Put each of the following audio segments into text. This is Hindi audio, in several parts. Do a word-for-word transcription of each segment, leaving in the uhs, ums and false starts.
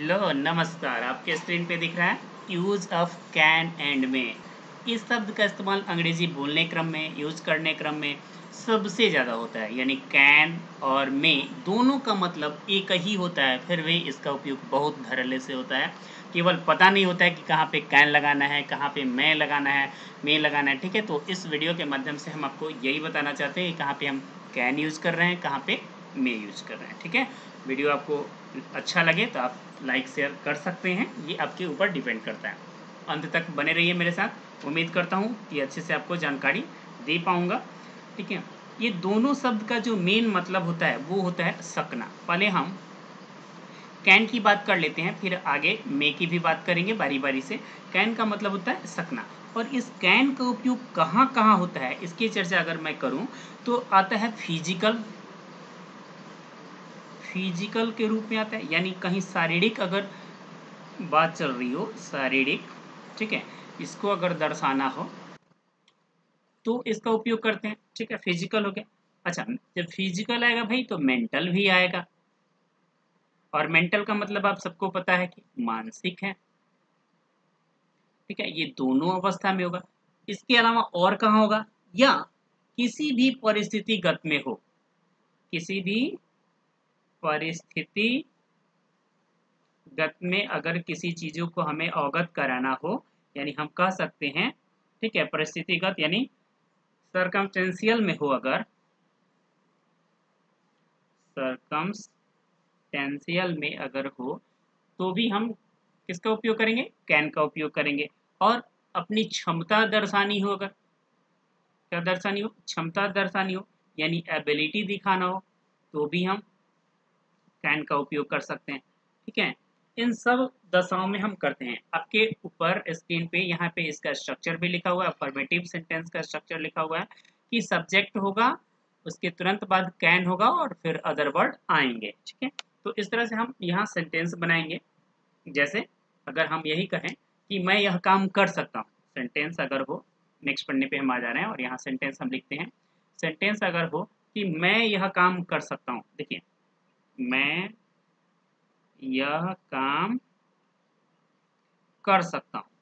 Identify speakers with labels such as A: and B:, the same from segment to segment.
A: हेलो नमस्कार। आपके स्क्रीन पे दिख रहा है use of can and may. इस शब्द का इस्तेमाल अंग्रेजी बोलने क्रम में, यूज करने क्रम में सबसे ज़्यादा होता है। यानी कैन और मे दोनों का मतलब एक ही होता है, फिर भी इसका उपयोग बहुत धड़ल्ले से होता है। केवल पता नहीं होता है कि कहाँ पे कैन लगाना है, कहाँ पे मे लगाना है, मे लगाना है। ठीक है, तो इस वीडियो के माध्यम से हम आपको यही बताना चाहते हैं कि कहाँ पे हम कैन यूज़ कर रहे हैं, कहाँ पे मे यूज़ कर रहे हैं। ठीक है, वीडियो आपको अच्छा लगे तो आप लाइक शेयर कर सकते हैं, ये आपके ऊपर डिपेंड करता है। अंत तक बने रहिए मेरे साथ। उम्मीद करता हूँ कि अच्छे से आपको जानकारी दे पाऊँगा। ठीक है, ये दोनों शब्द का जो मेन मतलब होता है वो होता है सकना। पहले हम कैन की बात कर लेते हैं, फिर आगे मे की भी बात करेंगे बारी बारी से। कैन का मतलब होता है सकना, और इस कैन का उपयोग कहाँ कहाँ होता है इसकी चर्चा अगर मैं करूँ तो आता है फिजिकल फिजिकल के रूप में आता है। यानी कहीं शारीरिक अगर बात चल रही हो, शारीरिक, ठीक है, इसको अगर दर्शाना हो तो इसका उपयोग करते हैं। ठीक है, फिजिकल हो गया। अच्छा, जब फिजिकल आएगा भाई तो मेंटल भी आएगा, और मेंटल का मतलब आप सबको पता है कि मानसिक है। ठीक है, ये दोनों अवस्था में होगा। इसके अलावा और कहाँ होगा, या किसी भी परिस्थितिगत में हो, किसी भी परिस्थिति गत में अगर किसी चीजों को हमें अवगत कराना हो, यानी हम कह सकते हैं, ठीक है, परिस्थितिगत यानी सरकमस्टेंशियल में हो, अगर सरकमस्टेंशियल में अगर हो तो भी हम किसका उपयोग करेंगे, कैन का उपयोग करेंगे। और अपनी क्षमता दर्शानी हो, अगर क्या दर्शानी हो, क्षमता दर्शानी हो, यानी एबिलिटी दिखाना हो, तो भी हम कैन का उपयोग कर सकते हैं। ठीक है, इन सब दशाओं में हम करते हैं। आपके ऊपर स्क्रीन पे यहाँ पे इसका स्ट्रक्चर भी लिखा हुआ है, अफर्मेटिव सेंटेंस का स्ट्रक्चर लिखा हुआ है कि सब्जेक्ट होगा, उसके तुरंत बाद कैन होगा और फिर अदर वर्ड आएंगे। ठीक है, तो इस तरह से हम यहाँ सेंटेंस बनाएंगे। जैसे अगर हम यही कहें कि मैं यह काम कर सकता हूँ, सेंटेंस अगर हो, नेक्स्ट पढ़ने पे हम आ जा रहे हैं और यहाँ सेंटेंस हम लिखते हैं। सेंटेंस अगर हो कि मैं यह काम कर सकता हूँ, देखिए, मैं यह काम कर सकता हूँ,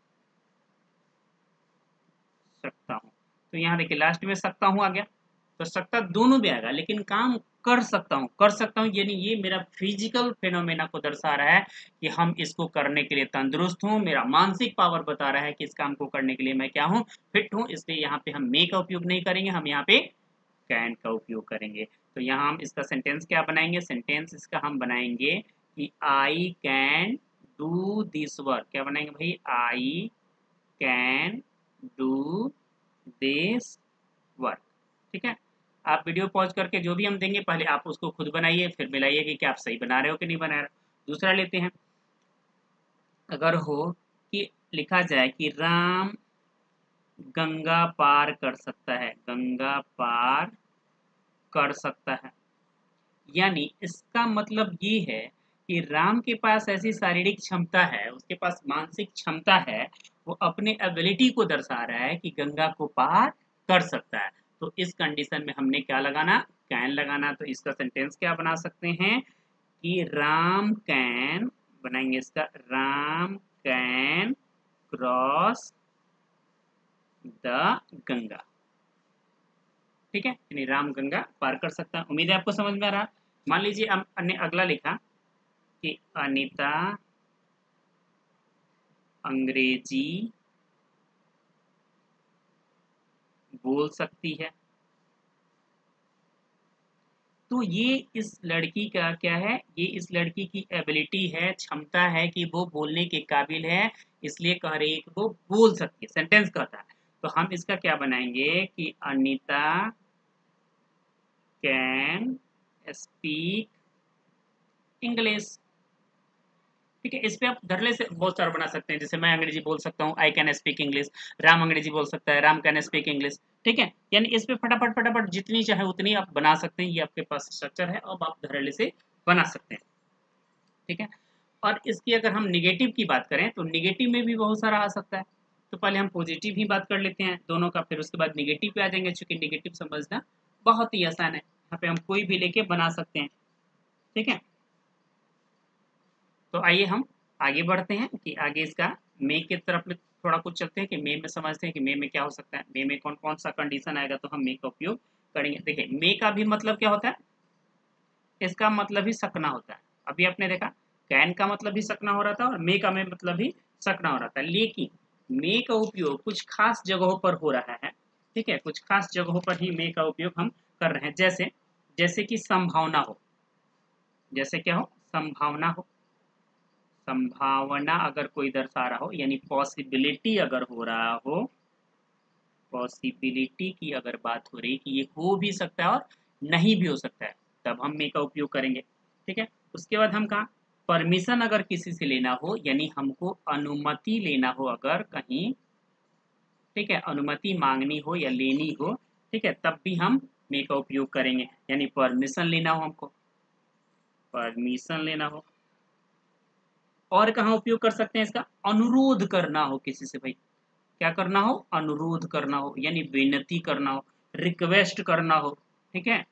A: सकता हूँ, तो यहाँ देखिए लास्ट में सकता हूँ आ गया, तो सकता दोनों भी आएगा, लेकिन काम कर सकता हूँ, कर सकता हूँ यानी ये मेरा फिजिकल फेनोमेना को दर्शा रहा है कि हम इसको करने के लिए तंदुरुस्त हूँ। मेरा मानसिक पावर बता रहा है कि इस काम को करने के लिए मैं क्या हूँ, फिट हूँ। इसलिए यहाँ पे हम मे का उपयोग नहीं करेंगे, हम यहाँ पे कैन का उपयोग करेंगे। तो यहाँ हम इसका सेंटेंस क्या बनाएंगे, सेंटेंस इसका हम बनाएंगे कि I can do this work. क्या बनाएंगे भाई, I can do this work. ठीक है, आप वीडियो पॉज करके जो भी हम देंगे पहले आप उसको खुद बनाइए, फिर मिलाइए कि क्या आप सही बना रहे हो कि नहीं बना रहे हो। दूसरा लेते हैं, अगर हो कि लिखा जाए कि राम गंगा पार कर सकता है, गंगा पार कर सकता है, यानी इसका मतलब ये है कि राम के पास ऐसी शारीरिक क्षमता है, उसके पास मानसिक क्षमता है, वो अपने एबिलिटी को दर्शा रहा है कि गंगा को पार कर सकता है। तो इस कंडीशन में हमने क्या लगाना, कैन लगाना। तो इसका सेंटेंस क्या बना सकते हैं कि राम कैन, बनाएंगे इसका, Ram can cross the Ganga. ठीक है, यानी राम गंगा पार कर सकता है। उम्मीद है आपको समझ में आ रहा। मान लीजिए हमने अगला लिखा कि अनीता अंग्रेजी बोल सकती है, तो ये इस लड़की का क्या है, ये इस लड़की की एबिलिटी है, क्षमता है कि वो बोलने के काबिल है, इसलिए कह रही है कि वो बोल सकती है, सेंटेंस कहता है। तो हम इसका क्या बनाएंगे कि अनीता कैन स्पीक इंग्लिश। ठीक है, इस पे आप धरले से बहुत सारा बना सकते हैं। जैसे मैं अंग्रेजी बोल सकता हूँ, I can speak English, Ram अंग्रेजी बोल सकता है, राम कैन स्पीक इंग्लिश। ठीक है, यानी इस पे फटाफट फटाफट जितनी चाहे उतनी आप बना सकते हैं, ये आपके पास स्ट्रक्चर है, अब आप धरले से बना सकते हैं। ठीक है, और इसकी अगर हम निगेटिव की बात करें तो निगेटिव में भी बहुत सारा आ सकता है। तो पहले हम पॉजिटिव ही बात कर लेते हैं दोनों का, फिर उसके बाद निगेटिव पे आ जाएंगे, चूंकि निगेटिव समझना बहुत ही आसान है। यहाँ पे हम कोई भी लेके बना सकते हैं। ठीक है, तो आइए हम आगे बढ़ते हैं कि आगे इसका मे की तरफ थोड़ा कुछ चलते हैं कि मे में समझते हैं कि मे में क्या हो सकता है, मे में कौन कौन सा कंडीशन आएगा तो हम मे का उपयोग करेंगे। देखिए मे का भी मतलब क्या होता है, इसका मतलब ही सकना होता है। अभी आपने देखा कैन का मतलब भी सकना हो रहा था और मे का में मतलब भी सकना हो रहा था, लेकिन मे का उपयोग कुछ खास जगहों पर हो रहा है। ठीक है, कुछ खास जगहों पर ही मे का उपयोग हम कर रहे हैं। जैसे जैसे कि संभावना हो, जैसे क्या हो, संभावना हो, संभावना अगर कोई दर्शा रहा हो यानी पॉसिबिलिटी अगर हो रहा हो, पॉसिबिलिटी की अगर बात हो रही कि ये हो भी सकता है और नहीं भी हो सकता है, तब हम मे का उपयोग करेंगे। ठीक है, उसके बाद हम कहा परमिशन अगर किसी से लेना हो यानी हमको अनुमति लेना हो अगर कहीं, ठीक है, अनुमति मांगनी हो या लेनी हो, ठीक है, तब भी हम मे का उपयोग करेंगे। यानी परमिशन लेना हो हमको, परमिशन लेना हो। और कहाँ उपयोग कर सकते हैं इसका, अनुरोध करना हो किसी से, भाई क्या करना हो, अनुरोध करना हो यानी विनती करना हो, रिक्वेस्ट करना हो। ठीक है,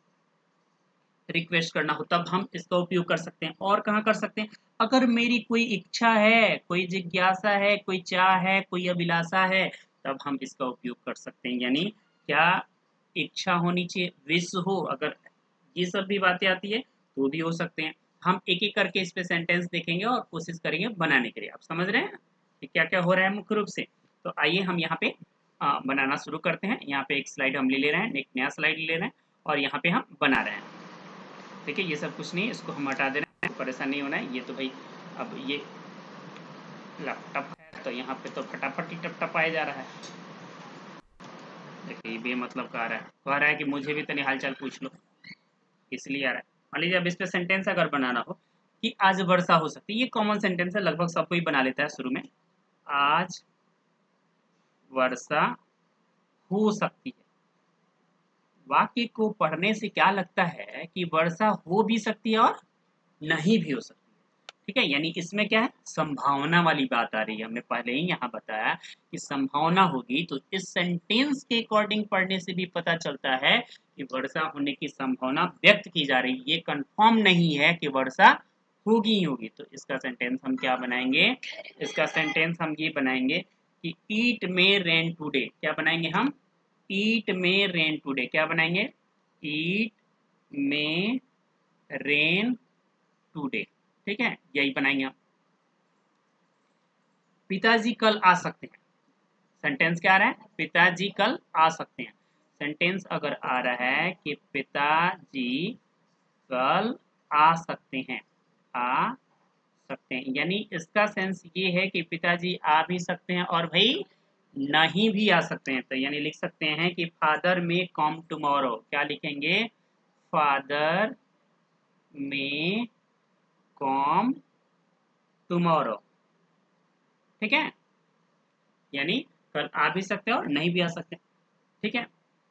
A: रिक्वेस्ट करना हो तब हम इसका उपयोग कर सकते हैं। और कहाँ कर सकते हैं, अगर मेरी कोई इच्छा है, कोई जिज्ञासा है, कोई चाह है, कोई अभिलाषा है, तब हम इसका उपयोग कर सकते हैं। यानी क्या इच्छा होनी चाहिए, विश हो, अगर ये सब भी बातें आती है तो भी हो सकते हैं। हम एक एक करके इस पे सेंटेंस देखेंगे और कोशिश करेंगे बनाने के लिए। आप समझ रहे हैं कि क्या क्या हो रहा है मुख्य रूप से। तो आइए हम यहाँ पे आ, बनाना शुरू करते हैं। यहाँ पे एक स्लाइड हम ले ले रहे हैं, एक नया स्लाइड ले रहे हैं और यहाँ पे हम बना रहे हैं। देखिए ये सब कुछ नहीं, इसको हम हटा दे रहे हैं, परेशान नहीं होना है। ये तो भाई अब ये लैपटॉप है तो यहाँ पे तो फटाफट ही टप टपाया जा रहा है। देखिए ये बेमतलब का आ रहा है, कह रहा है कि मुझे भी तनी हालचाल पूछ लो, इसलिए आ रहा है। मान लीजिए अब इस पे सेंटेंस अगर बनाना हो कि आज वर्षा हो सकती है, ये कॉमन सेंटेंस है, लगभग सब कोई बना लेता है शुरू में। आज वर्षा हो सकती है, वाक्य को पढ़ने से क्या लगता है कि वर्षा हो भी सकती है और नहीं भी हो सकती है। ठीक है, यानी इसमें क्या है, संभावना वाली बात आ रही है। हमने पहले ही यहाँ बताया कि संभावना होगी, तो इस सेंटेंस के अकॉर्डिंग पढ़ने से भी पता चलता है कि वर्षा होने की संभावना व्यक्त की जा रही है, ये कंफर्म नहीं है कि वर्षा होगी ही होगी। तो इसका सेंटेंस हम क्या बनाएंगे, इसका सेंटेंस हम ये बनाएंगे कि ईट में रेन टूडे। क्या बनाएंगे हम, ईट में रेन टूडे। क्या बनाएंगे, ईट में रेन टूडे। ठीक है, यही बनाएंगे हम। पिताजी कल आ सकते हैं, सेंटेंस क्या आ रहा है, पिताजी कल आ सकते हैं। सेंटेंस अगर आ रहा है कि पिताजी कल आ सकते हैं, आ सकते हैं, यानी इसका सेंस ये है कि पिताजी आ भी सकते हैं और भाई नहीं भी आ सकते हैं। तो यानी लिख सकते हैं कि फादर में कम टुमारो। क्या लिखेंगे, फादर में कम टुमारो। ठीक है, यानी कल आ भी सकते हैं और नहीं भी आ सकते। ठीक है,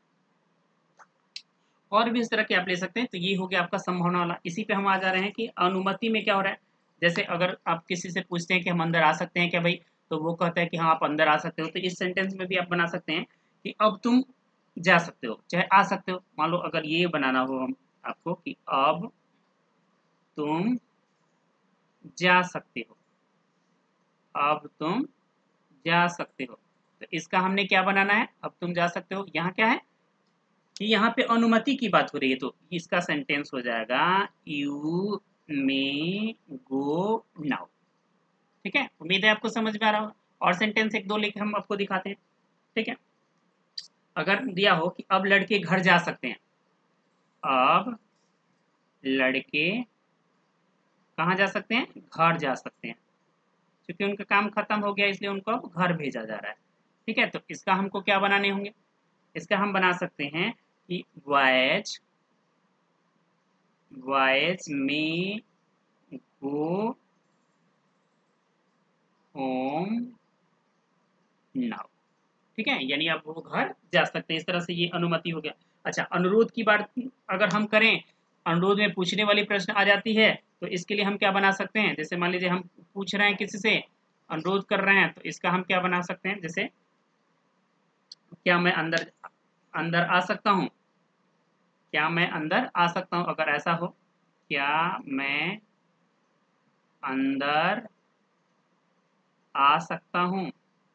A: और भी इस तरह के आप ले सकते हैं। तो ये हो गया आपका संभावना वाला। इसी पे हम आ जा रहे हैं कि अनुमति में क्या हो रहा है। जैसे अगर आप किसी से पूछते हैं कि हम अंदर आ सकते हैं क्या भाई, तो वो कहता है कि हाँ आप अंदर आ सकते हो। तो इस सेंटेंस में भी आप बना सकते हैं कि अब तुम जा सकते हो, चाहे आ सकते हो। मान लो अगर ये बनाना हो हम आपको कि अब तुम जा सकते हो, अब तुम जा सकते हो। तो इसका हमने क्या बनाना है, अब तुम जा सकते हो। यहाँ क्या है कि यहाँ पे अनुमति की बात हो रही है, तो इसका सेंटेंस हो जाएगा यू मे गो नाउ। ठीक है, उम्मीद है आपको समझ में आ रहा होगा। और सेंटेंस एक दो लेके हम आपको दिखाते हैं। ठीक है, अगर दिया हो कि अब लड़के घर जा सकते हैं, अब लड़के कहाँ जा सकते हैं, घर जा सकते हैं, क्योंकि उनका काम खत्म हो गया इसलिए उनको अब घर भेजा जा रहा है। ठीक है, तो इसका हमको क्या बनाने होंगे, इसका हम बना सकते हैं कि वाइज वाइज में गो होम नाउ। ठीक है, यानी अब वो घर जा सकते हैं। इस तरह से ये अनुमति हो गया। अच्छा, अनुरोध की बात अगर हम करें, अनुरोध में पूछने वाली प्रश्न आ जाती है, तो इसके लिए हम क्या बना सकते हैं। जैसे मान लीजिए हम पूछ रहे हैं किसी से, अनुरोध कर रहे हैं, तो इसका हम क्या बना सकते हैं। जैसे क्या मैं अंदर अंदर आ सकता हूँ, क्या मैं अंदर आ सकता हूँ, अगर ऐसा हो, क्या मैं अंदर आ सकता हूँ,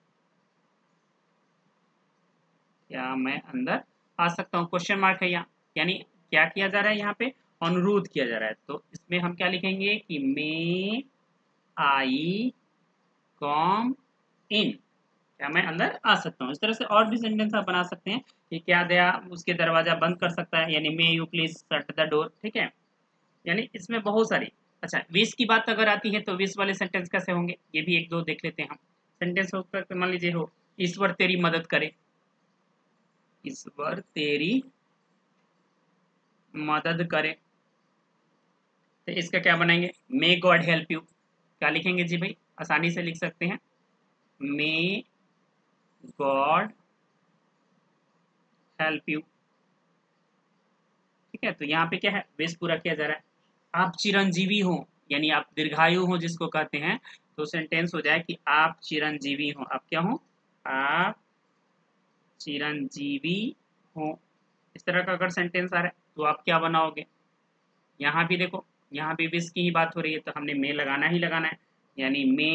A: क्या मैं अंदर आ सकता हूँ, क्वेश्चन मार्क है यहाँ, यानी क्या किया जा रहा है यहाँ पे, अनुरोध किया जा रहा है। तो इसमें हम क्या लिखेंगे कि मे आई कम इन, क्या मैं अंदर आ सकता हूँ। इस तरह से और भी सेंटेंस आप बना सकते हैं कि क्या दया उसके दरवाजा बंद कर सकता है, यानी may you please shut the door, ठीक है। यानी इसमें बहुत सारी, अच्छा विश की बात अगर आती है तो विश वाले सेंटेंस कैसे होंगे, ये भी एक दो देख लेते हैं हम। सेंटेंस हो सकता है, मान लीजिए हो, ईश्वर तेरी मदद करे, ईश्वर तेरी मदद करे, तो इसका क्या बनाएंगे, मे गॉड हेल्प यू, क्या लिखेंगे जी भाई, आसानी से लिख सकते हैं, मे गॉड हेल्प यू, ठीक है। तो यहाँ पे क्या है, बेस पूरा किया जा रहा है। आप चिरंजीवी हो, यानी आप दीर्घायु हो जिसको कहते हैं, तो सेंटेंस हो जाए कि आप चिरंजीवी हो, आप क्या हो, आप चिरंजीवी हो। इस तरह का अगर सेंटेंस आ रहा है तो आप क्या बनाओगे, यहाँ भी देखो, यहाँ भी विश की ही बात हो रही है तो हमने मे लगाना ही लगाना है, यानी मे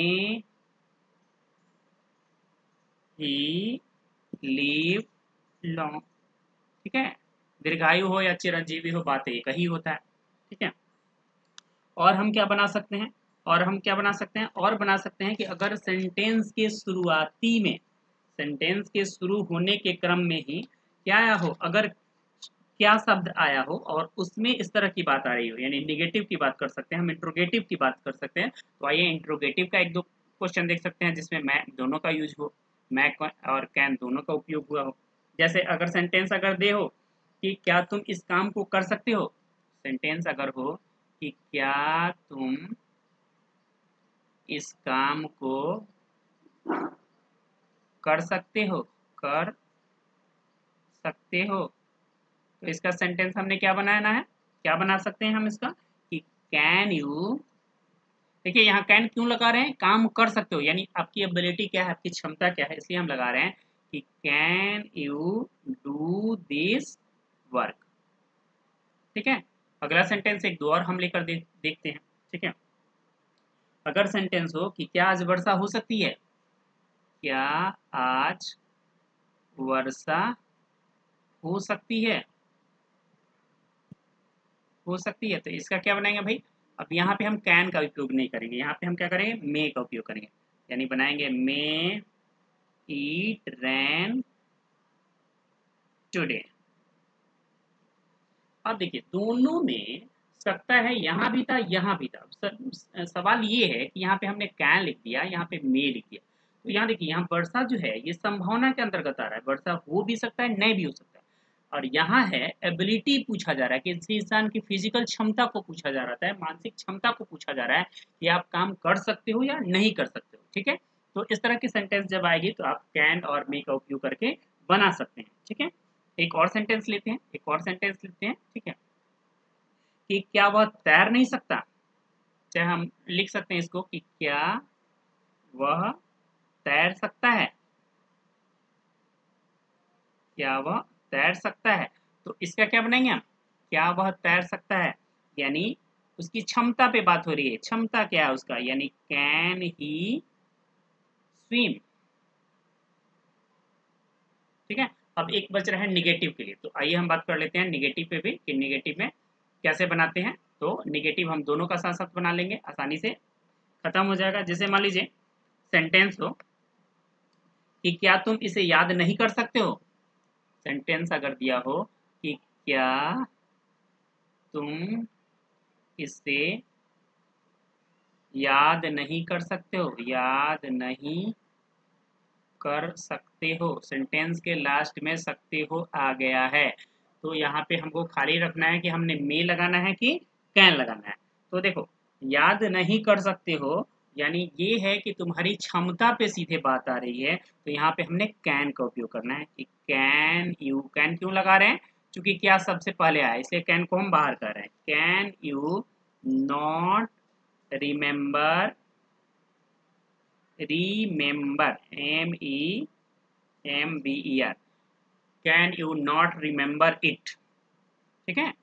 A: ही लीव लॉन्ग, ठीक है। दीर्घायु हो या चिरंजीवी हो, बात एक ही होता है, ठीक है। और हम क्या बना सकते हैं, और हम क्या बना सकते हैं, और बना सकते हैं कि अगर सेंटेंस के शुरुआती में, सेंटेंस के शुरू होने के क्रम में ही क्या आया हो, अगर क्या शब्द आया हो और उसमें इस तरह की बात आ रही हो, यानी निगेटिव की बात कर सकते हैं हम, इंट्रोगेटिव की बात कर सकते हैं। तो आइए इंट्रोगेटिव का एक दो क्वेश्चन देख सकते हैं जिसमें मैं दोनों का यूज हो, मैं और कैन दोनों का उपयोग हुआ हो। जैसे अगर सेंटेंस अगर दे हो कि क्या तुम इस काम को कर सकते हो, सेंटेंस अगर हो कि क्या तुम इस काम को कर सकते हो, कर सकते हो, तो इसका सेंटेंस हमने क्या बनाना है, क्या बना सकते हैं हम इसका कि कैन यू, देखिए यहाँ कैन क्यों लगा रहे हैं, काम कर सकते हो, यानी आपकी एबिलिटी क्या है, आपकी क्षमता क्या है, इसलिए हम लगा रहे हैं कि can you do this work, ठीक है। अगला सेंटेंस एक दो और हम लेकर दे, देखते हैं, ठीक है। अगर सेंटेंस हो कि क्या आज वर्षा हो सकती है, क्या आज वर्षा हो सकती है, हो सकती है, तो इसका क्या बनाएंगे भाई, अब यहाँ पे हम कैन का उपयोग नहीं करेंगे, यहाँ पे हम क्या करेंगे, मे का उपयोग करेंगे, यानी बनाएंगे मे ईट रैन टुडे। अब देखिए दोनों में सकता है, यहाँ भी था यहाँ भी था, सवाल ये है कि यहाँ पे हमने कैन लिख दिया, यहाँ पे मे लिख दिया, तो यहाँ देखिए यहाँ वर्षा जो है ये संभावना के अंतर्गत आ रहा है, वर्षा हो भी सकता है नहीं भी हो सकता है, और यहाँ है एबिलिटी पूछा जा रहा है कि किसी इंसान की फिजिकल क्षमता को पूछा जा रहा है, मानसिक क्षमता को पूछा जा रहा है कि आप काम कर सकते हो या नहीं कर सकते हो, ठीक है। तो इस तरह की सेंटेंस जब आएगी तो आप कैन और मे का उपयोग करके बना सकते हैं, ठीक है। एक और सेंटेंस लेते हैं, एक और सेंटेंस लेते हैं, ठीक है, कि क्या वह तैर नहीं सकता, चाहे हम लिख सकते हैं इसको कि क्या वह तैर सकता है, क्या वह तैर सकता है, तो इसका क्या बनाएंगे हम, क्या वह तैर सकता है, यानी उसकी क्षमता पे बात हो रही है, क्षमता क्या है उसका, यानी कैन ही स्विम, ठीक है। अब एक बच रहा है निगेटिव के लिए, तो आइए हम बात कर लेते हैं निगेटिव पे भी कि निगेटिव में कैसे बनाते हैं। तो निगेटिव हम दोनों का साथ साथ बना लेंगे, आसानी से खत्म हो जाएगा। जैसे मान लीजिए सेंटेंस हो कि क्या तुम इसे याद नहीं कर सकते हो, सेंटेंस अगर दिया हो कि क्या तुम इसे याद नहीं कर सकते हो, याद नहीं कर सकते हो, सेंटेंस के लास्ट में सकते हो आ गया है, तो यहाँ पे हमको खाली रखना है कि हमने मे लगाना है कि कैन लगाना है। तो देखो याद नहीं कर सकते हो, यानी ये है कि तुम्हारी क्षमता पे सीधे बात आ रही है, तो यहाँ पे हमने कैन का उपयोग करना है कि कैन यू, कैन क्यों लगा रहे हैं, क्योंकि क्या सबसे पहले आया इसलिए कैन को हम बाहर कर रहे हैं, can you not remember, remember m e m b e r, can you not remember it, ठीक है।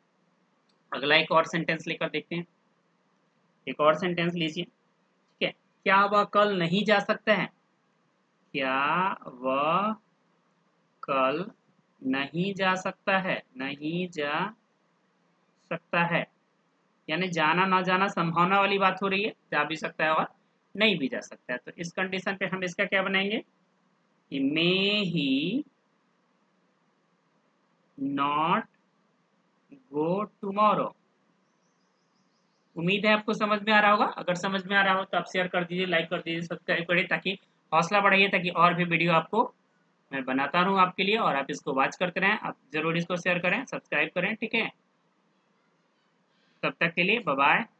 A: अगला एक और सेंटेंस लेकर देखते हैं, एक और सेंटेंस लीजिए, ठीक है। क्या वह कल नहीं जा सकता है? क्या वह कल नहीं जा सकता है? नहीं जा सकता है, यानी जाना ना जाना संभावना वाली बात हो रही है, जा भी सकता है और नहीं भी जा सकता है। तो इस कंडीशन पे हम इसका क्या बनाएंगे कि मे ही नॉट गो टुमारो। उम्मीद है आपको समझ में आ रहा होगा। अगर समझ में आ रहा हो तो आप शेयर कर दीजिए, लाइक कर दीजिए, सब्सक्राइब करिए, ताकि हौसला बढ़ाइए, ताकि और भी वीडियो आपको मैं बनाता रहूँ आपके लिए और आप इसको वॉच करते रहें। आप जरूर इसको शेयर करें, सब्सक्राइब करें, ठीक है। तब तक के लिए बाय बाय।